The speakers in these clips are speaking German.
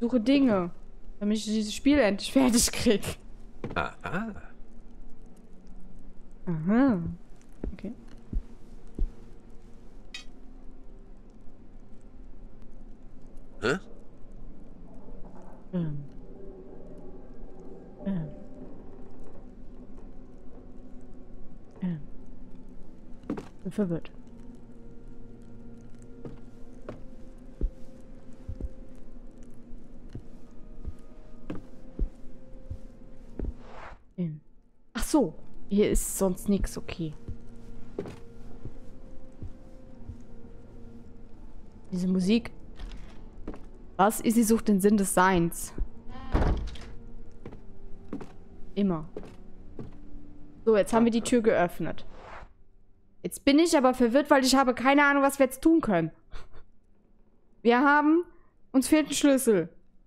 Suche Dinge, damit ich dieses Spiel endlich fertig krieg. Aha. Aha. Okay. Hä? Ähm. Ähm. Bin verwirrt. Ach so, hier ist sonst nichts, okay. Diese Musik. Was? Sie sucht den Sinn des Seins. Immer. So, jetzt haben wir die Tür geöffnet. Jetzt bin ich aber verwirrt, weil ich habe keine Ahnung, was wir jetzt tun können. Wir haben... Uns fehlt ein Schlüssel.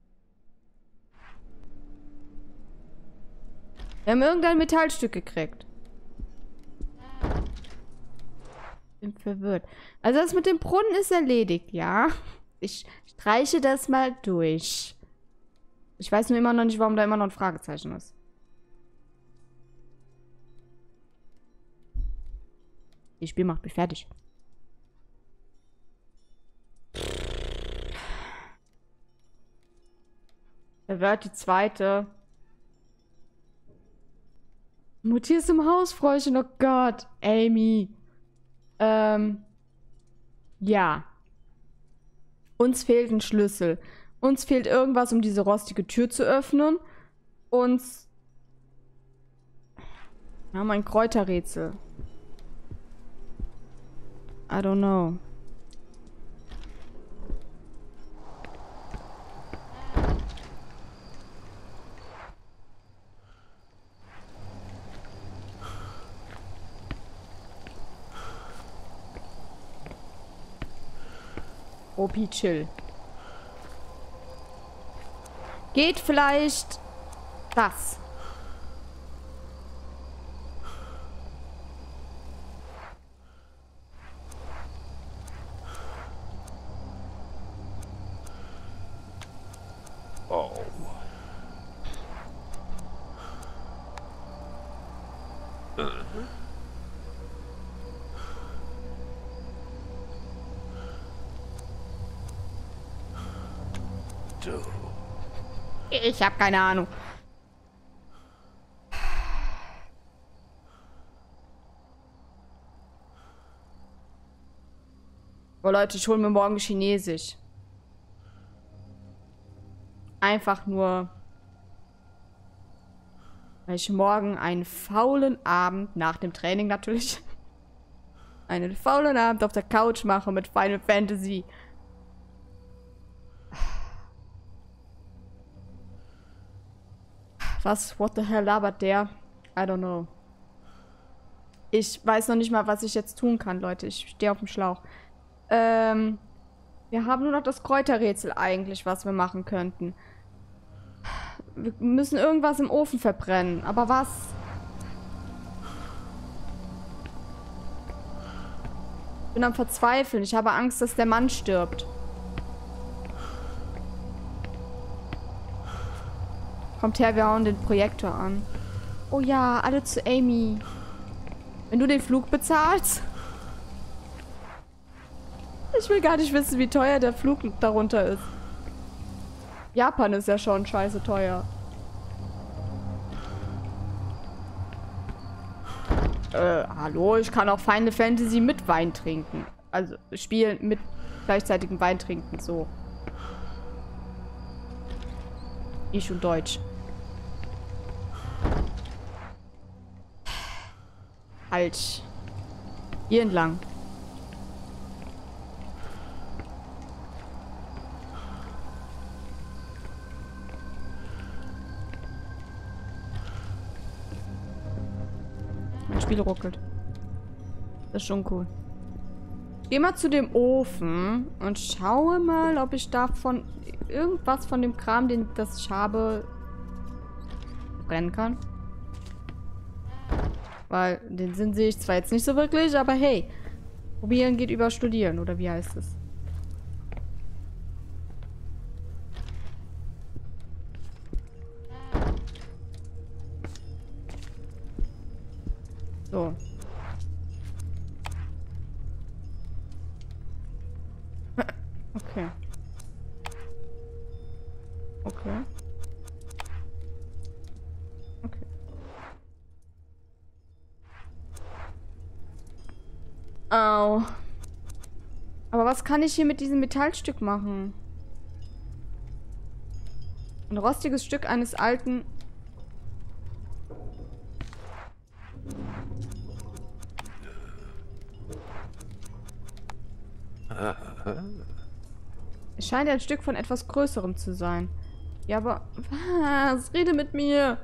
Wir haben irgendein Metallstück gekriegt. Bin verwirrt. Also das mit dem Brunnen ist erledigt, ja? Ich streiche das mal durch. Ich weiß nur immer noch nicht, warum da immer noch ein Fragezeichen ist. Das Spiel macht mich fertig. Verwirrt die zweite. Mutti ist im Haus, Fräuchen. Oh Gott. Amy. Ja. Uns fehlt ein Schlüssel. Uns fehlt irgendwas, um diese rostige Tür zu öffnen. Uns... Wir haben ein Kräuterrätsel. I don't know. Opi, chill. Geht vielleicht das? Oh. Du. Ich habe keine Ahnung. Oh Leute, ich hole mir morgen Chinesisch. Einfach nur, weil ich morgen einen faulen Abend, nach dem Training natürlich, einen faulen Abend auf der Couch mache mit Final Fantasy. Was? What the hell labert der? I don't know. Ich weiß noch nicht mal, was ich jetzt tun kann, Leute. Ich stehe auf dem Schlauch. Wir haben nur noch das Kräuterrätsel eigentlich, was wir machen könnten. Wir müssen irgendwas im Ofen verbrennen. Aber was? Ich bin am Verzweifeln. Ich habe Angst, dass der Mann stirbt. Kommt her, wir hauen den Projektor an. Oh ja, alle zu Amy. Wenn du den Flug bezahlst? Ich will gar nicht wissen, wie teuer der Flug darunter ist. Japan ist ja schon scheiße teuer. Hallo, ich kann auch Final Fantasy mit Wein trinken. Also spielen mit gleichzeitigem Wein trinken, so. Ich und Deutsch. Halt. Hier entlang. Mein Spiel ruckelt. Das ist schon cool. Ich gehe mal zu dem Ofen und schaue mal, ob ich davon irgendwas von dem Kram, den ich habe, brennen kann. Weil den Sinn sehe ich zwar jetzt nicht so wirklich, aber hey. Probieren geht über Studieren, oder wie heißt es? So. Okay. Okay. Okay. Au. Aber was kann ich hier mit diesem Metallstück machen? Ein rostiges Stück eines alten... Es scheint ein Stück von etwas Größerem zu sein. Ja, aber... Was? Rede mit mir!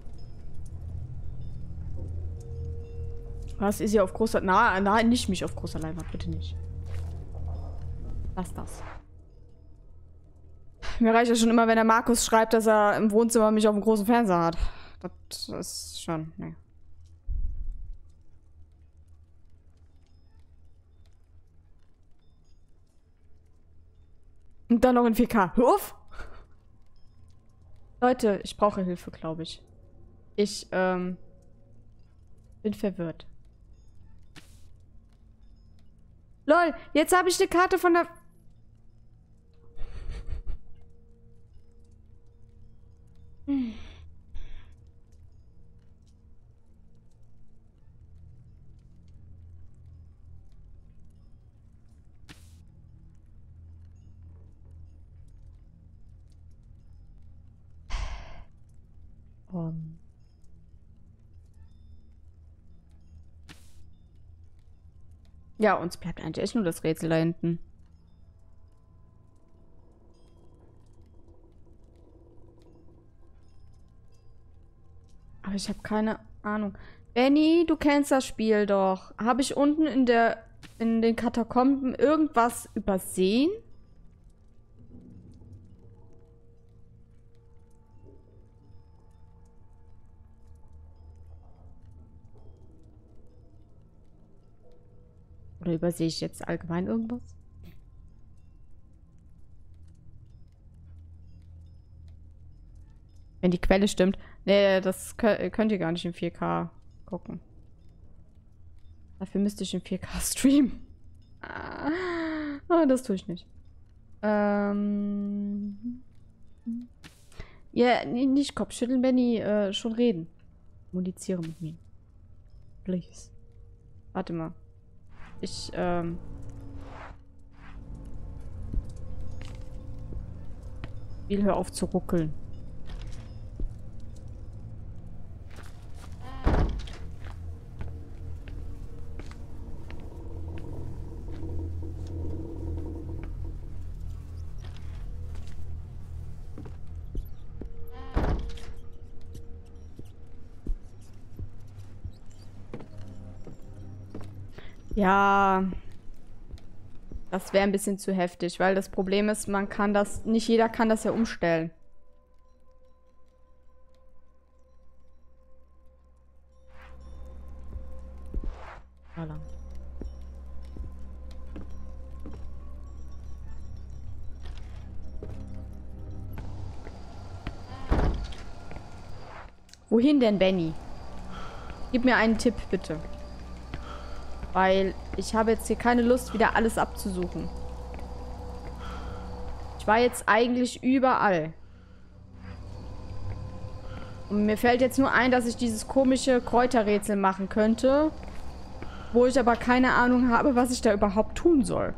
Was ist hier auf großer... Na, nicht mich auf großer Leinwand, bitte nicht. Lass das. Mir reicht ja schon immer, wenn der Markus schreibt, dass er im Wohnzimmer mich auf dem großen Fernseher hat. Das ist schon... Ne. Und dann noch in 4K. Hör auf! Leute, ich brauche Hilfe, glaube ich. Ich, bin verwirrt. Lol, jetzt habe ich eine Karte von der... Ja, uns bleibt eigentlich echt nur das Rätsel da hinten. Aber ich habe keine Ahnung. Benny, du kennst das Spiel doch. Habe ich unten in den Katakomben irgendwas übersehen? Oder übersehe ich jetzt allgemein irgendwas? Wenn die Quelle stimmt. Nee, das könnt ihr gar nicht in 4K gucken. Dafür müsste ich in 4K streamen. Das tue ich nicht. Ja, nee, nicht Kopfschütteln, Benny. Schon reden. Kommuniziere mit mir. Please. Warte mal. Ich, Will, hör auf zu ruckeln. Ja, das wäre ein bisschen zu heftig, weil das Problem ist, man kann das, nicht jeder kann das ja umstellen. Voilà. Wohin denn, Benny? Gib mir einen Tipp, bitte. Weil ich habe jetzt hier keine Lust, wieder alles abzusuchen. Ich war jetzt eigentlich überall. Und mir fällt jetzt nur ein, dass ich dieses komische Kräuterrätsel machen könnte. Wo ich aber keine Ahnung habe, was ich da überhaupt tun soll.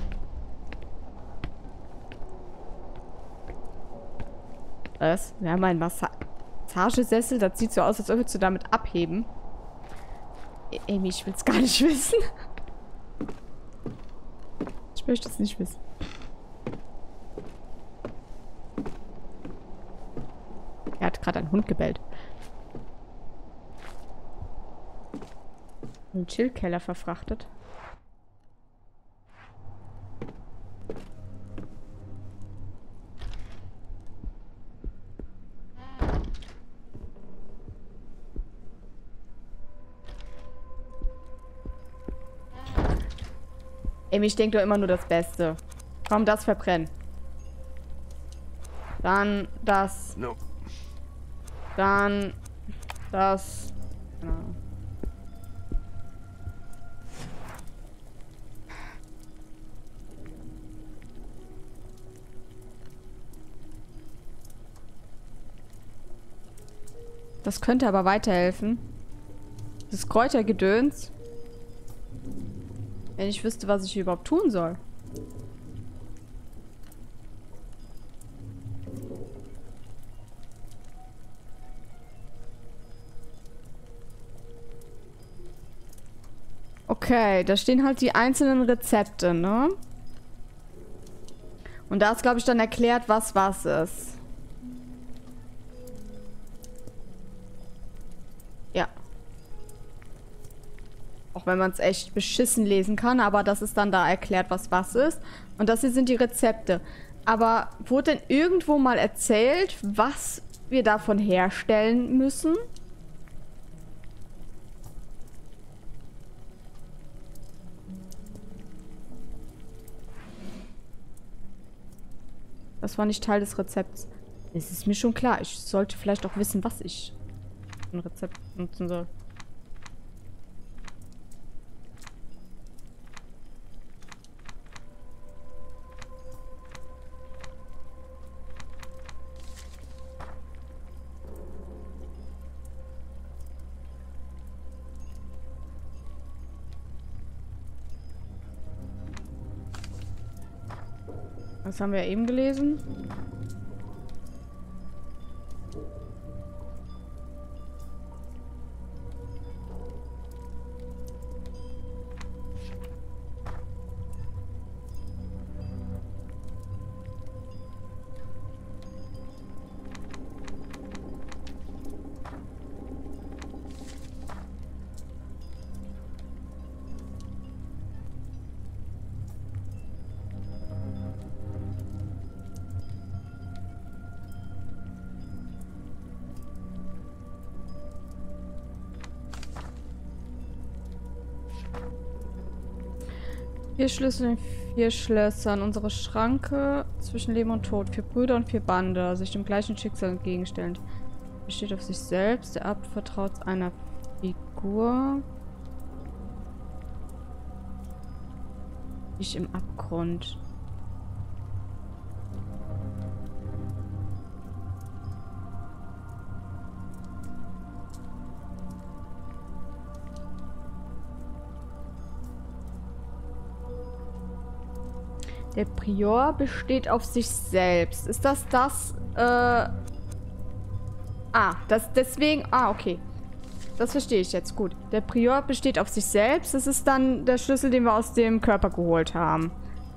Was? Wir haben einen Massagesessel. Das sieht so aus, als würdest du damit abheben. Amy, ich will es gar nicht wissen. Ich möchte es nicht wissen. Er hat gerade einen Hund gebellt. Einen Chillkeller verfrachtet. Amy, ich denke doch immer nur das Beste. Komm, das verbrennen. Dann das. No. Dann das. Genau. Das könnte aber weiterhelfen. Das Kräutergedöns. Wenn ich wüsste, was ich hier überhaupt tun soll. Okay, da stehen halt die einzelnen Rezepte, ne? Und da ist, glaube ich, dann erklärt, was ist. Ja. Auch wenn man es echt beschissen lesen kann, aber das ist dann da erklärt, was ist. Und das hier sind die Rezepte. Aber wurde denn irgendwo mal erzählt, was wir davon herstellen müssen? Das war nicht Teil des Rezepts. Es ist mir schon klar. Ich sollte vielleicht auch wissen, was ich ein Rezept nutzen soll. Das haben wir ja eben gelesen. Vier Schlüssel in 4 Schlössern. Unsere Schranke zwischen Leben und Tod. 4 Brüder und 4 Bande, sich dem gleichen Schicksal entgegenstellend. Besteht auf sich selbst. Der Abt vertraut einer Figur. Ich im Abgrund. Der Prior besteht auf sich selbst. Ist das? Deswegen... Ah, okay. Das verstehe ich jetzt. Gut. Der Prior besteht auf sich selbst. Das ist dann der Schlüssel, den wir aus dem Körper geholt haben.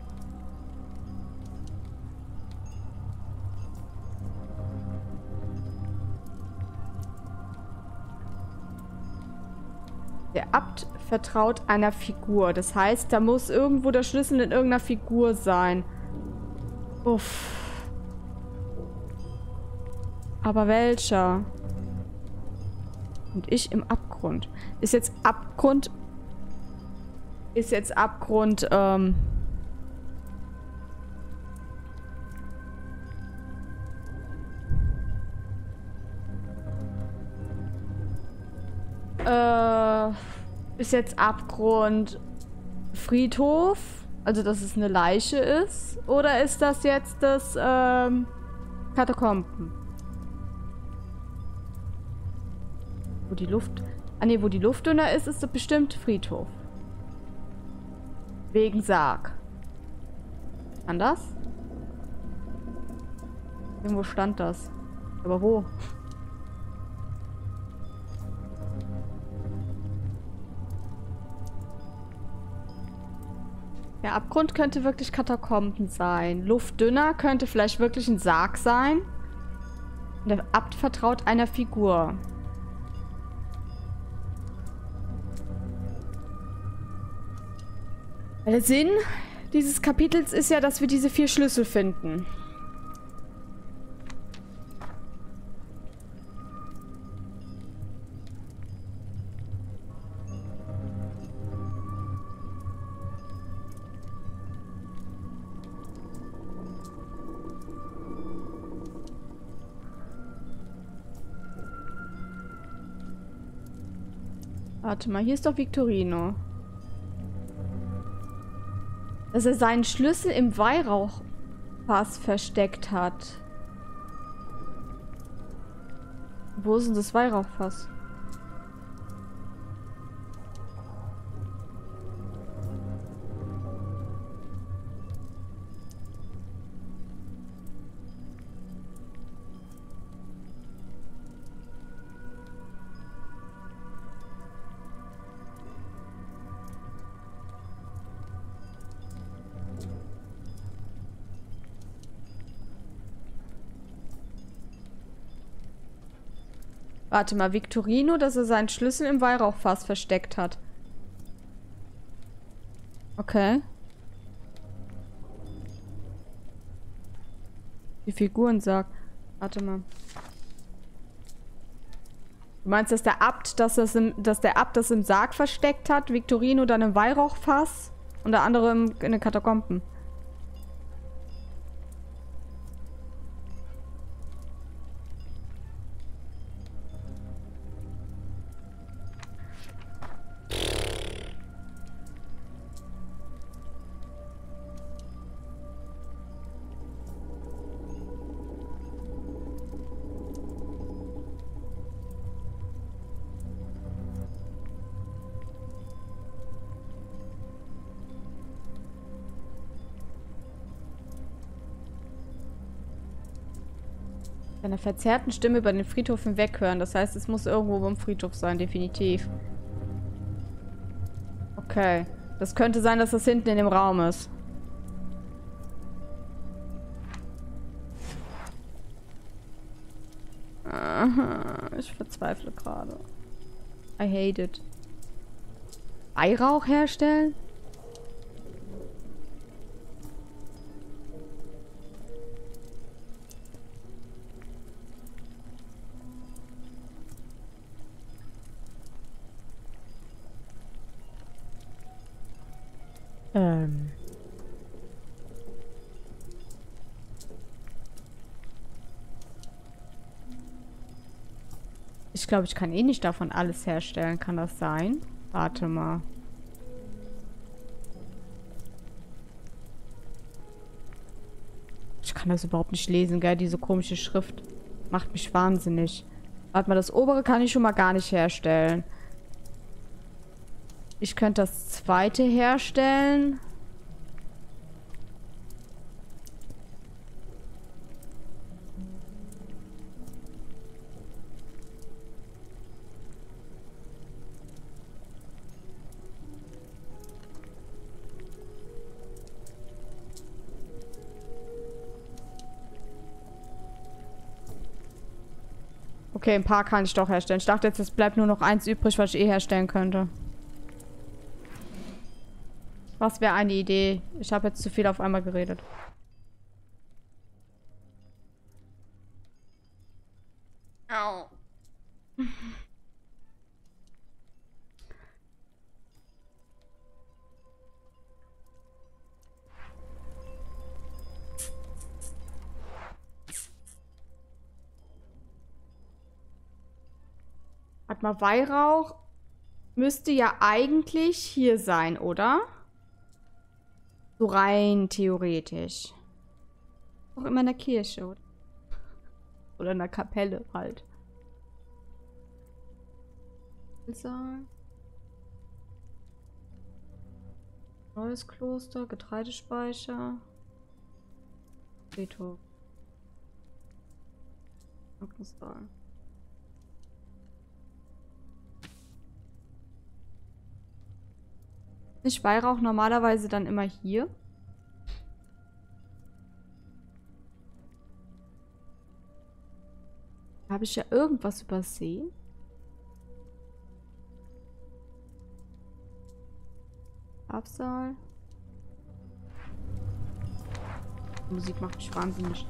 Der Abt vertraut einer Figur. Das heißt, da muss irgendwo der Schlüssel in irgendeiner Figur sein. Uff. Aber welcher? Und ich im Abgrund. Ist jetzt Abgrund... Ist jetzt Abgrund Friedhof? Also, dass es eine Leiche ist? Oder ist das jetzt das, Katakomben? Wo die Luft... Ah, ne, wo die Luft dünner ist, ist das bestimmt Friedhof. Wegen Sarg. Anders? Irgendwo stand das. Aber wo? Der Abgrund könnte wirklich Katakomben sein. Luftdünner könnte vielleicht wirklich ein Sarg sein. Und der Abt vertraut einer Figur. Der Sinn dieses Kapitels ist ja, dass wir diese 4 Schlüssel finden. Warte mal, hier ist doch Victorino. Dass er seinen Schlüssel im Weihrauchfass versteckt hat. Wo ist denn das Weihrauchfass? Warte mal, Victorino, dass er seinen Schlüssel im Weihrauchfass versteckt hat. Okay. Die Figuren sagt. Warte mal. Du meinst, dass der Abt, dass der Abt das im Sarg versteckt hat, Victorino dann im Weihrauchfass und der andere in den Katakomben? Seiner verzerrten Stimme über den Friedhof hinweghören. Das heißt, es muss irgendwo beim Friedhof sein, definitiv. Okay. Das könnte sein, dass das hinten in dem Raum ist. Aha, ich verzweifle gerade. I hate it. Weihrauch herstellen? Ich glaube, ich kann eh nicht davon alles herstellen. Kann das sein? Warte mal. Ich kann das überhaupt nicht lesen, gell? Diese komische Schrift macht mich wahnsinnig. Warte mal, das obere kann ich schon mal gar nicht herstellen. Ich könnte das zweite herstellen. Okay, ein paar kann ich doch herstellen. Ich dachte jetzt, es bleibt nur noch eins übrig, was ich eh herstellen könnte. Was wäre eine Idee? Ich habe jetzt zu viel auf einmal geredet. Au. Warte mal, Weihrauch müsste ja eigentlich hier sein, oder? So rein theoretisch. Auch immer in der Kirche, oder? Oder in der Kapelle halt. Neues Kloster, Getreidespeicher. Friedhof. Saal. Ist Weihrauch normalerweise dann immer hier? Habe ich ja irgendwas übersehen? Absaal. Die Musik macht mich wahnsinnig.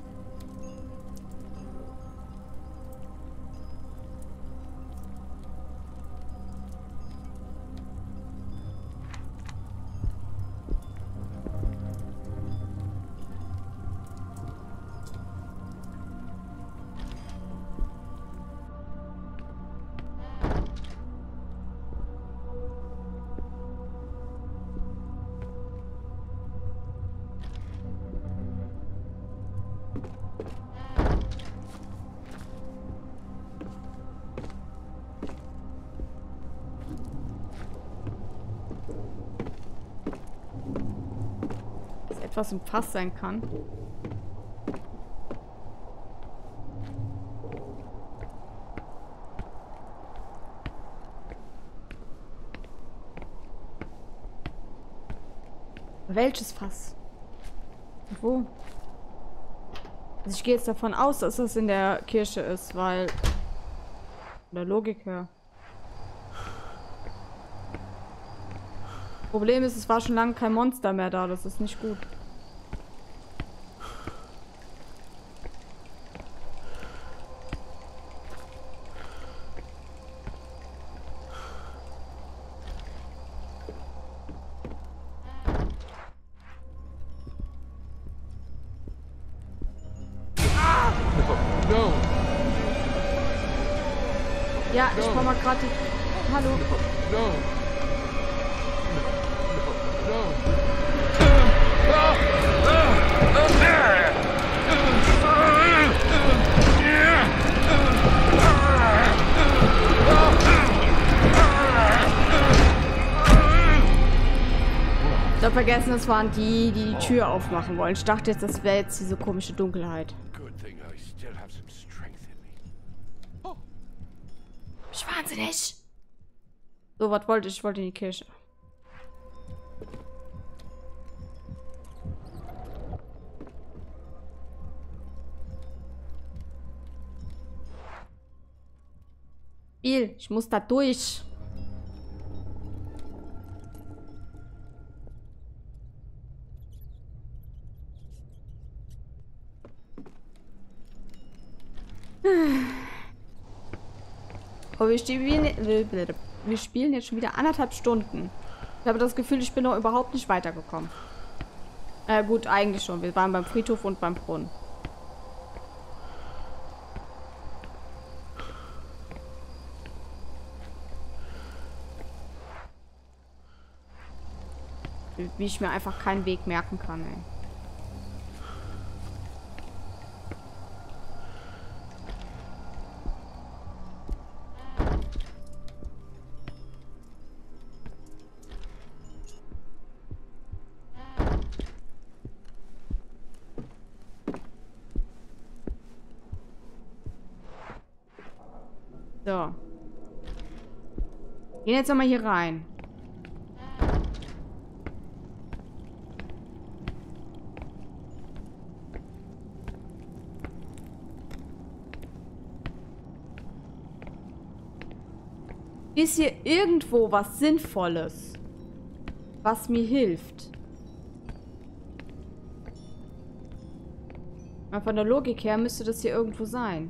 was im Fass sein kann. Welches Fass? Wo? Also ich gehe jetzt davon aus, dass das in der Kirche ist, weil... Von der Logik her. Problem ist, es war schon lange kein Monster mehr da. Das ist nicht gut. No. Ja, ich brauche mal gerade die... Hallo. No. Ich hab vergessen, das waren die, die Tür aufmachen wollen. Ich dachte jetzt, das wäre jetzt diese komische Dunkelheit. Ich wahnsinnig. So, was wollte ich? Ich wollte in die Kirche. Ich muss da durch. Aber wir spielen jetzt schon wieder 1,5 Stunden. Ich habe das Gefühl, ich bin noch überhaupt nicht weitergekommen. Gut, eigentlich schon. Wir waren beim Friedhof und beim Brunnen. Wie ich mir einfach keinen Weg merken kann, ey. So. Gehen jetzt nochmal hier rein. Ist hier irgendwo was Sinnvolles, was mir hilft? Aber von der Logik her müsste das hier irgendwo sein.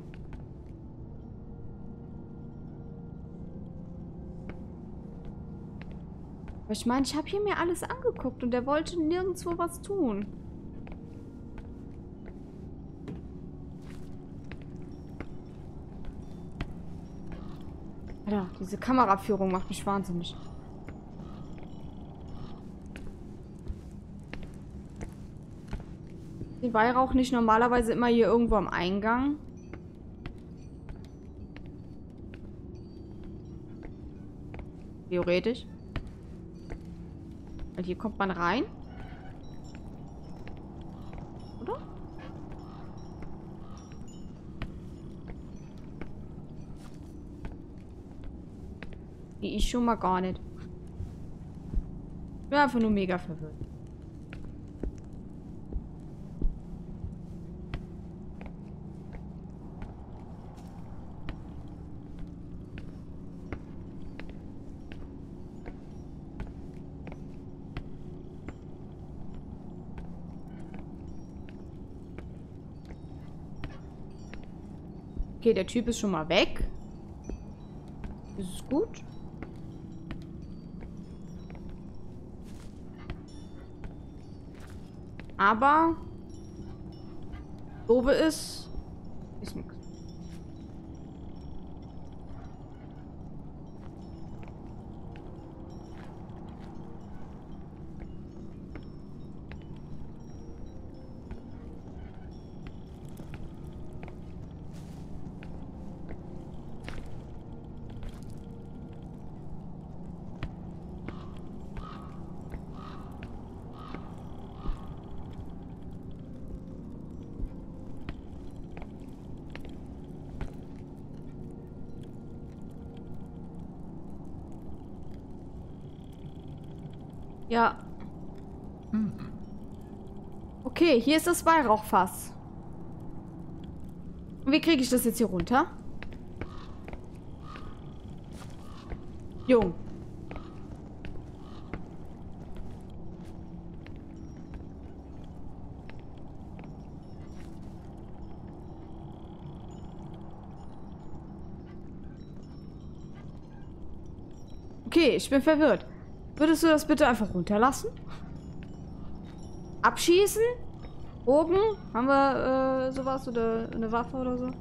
Aber ich meine, ich habe hier mir alles angeguckt und er wollte nirgendwo was tun. Alter, diese Kameraführung macht mich wahnsinnig. Den Weihrauch nicht normalerweise immer hier irgendwo am Eingang? Theoretisch. Weil hier kommt man rein. Oder? Ich schon mal gar nicht. Ich bin einfach nur mega verwirrt. Okay, der Typ ist schon mal weg. Das ist gut. Aber doofe ist nichts. Ja. Okay, hier ist das Weihrauchfass. Und wie kriege ich das jetzt hier runter? Jung. Okay, ich bin verwirrt. Würdest du das bitte einfach runterlassen? Abschießen? Bogen? Haben wir sowas oder eine Waffe oder so?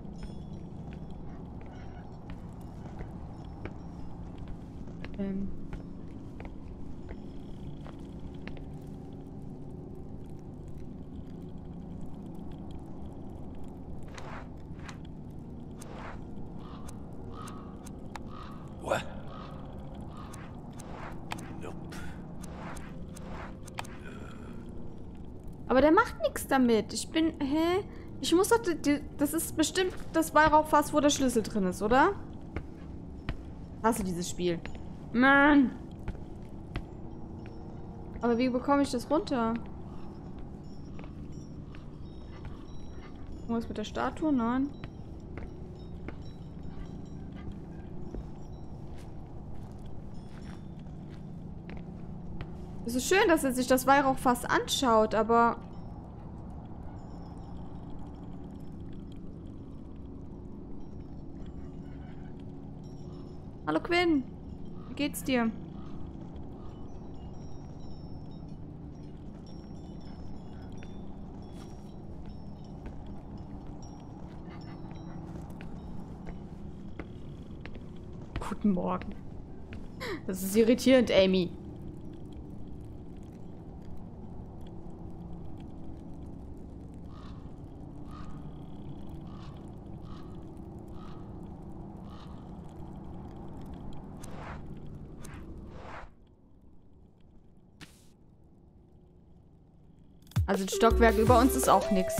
What? Nope. Aber der macht nichts damit. Ich bin... Hä? Ich muss doch... Das ist bestimmt das Weihrauchfass, wo der Schlüssel drin ist, oder? Hast du dieses Spiel? Mann! Aber wie bekomme ich das runter? Was mit der Statue? Nein. Es ist schön, dass er sich das Weihrauchfass anschaut, aber... Hallo Quinn. Wie geht's dir? Guten Morgen. Das ist irritierend, Amy. Also ein Stockwerk über uns ist auch nix.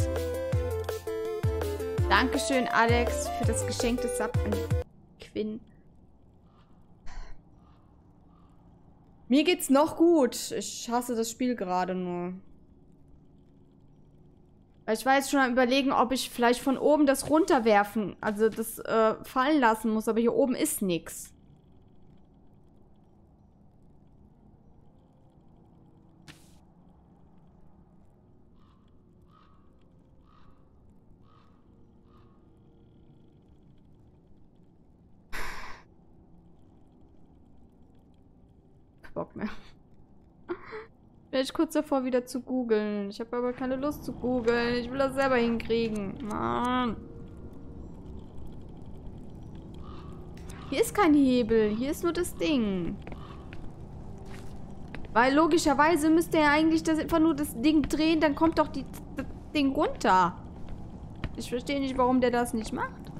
Dankeschön, Alex, für das geschenkte Sub an Quinn. Mir geht's noch gut. Ich hasse das Spiel gerade nur. Weil ich war jetzt schon am Überlegen, ob ich vielleicht von oben das runterwerfen, also das fallen lassen muss, aber hier oben ist nix. Bock mehr. Bin ich kurz davor, wieder zu googeln. Ich habe aber keine Lust zu googeln. Ich will das selber hinkriegen. Mann. Hier ist kein Hebel. Hier ist nur das Ding. Weil logischerweise müsste er eigentlich einfach nur das Ding drehen, dann kommt doch das Ding runter. Ich verstehe nicht, warum der das nicht macht.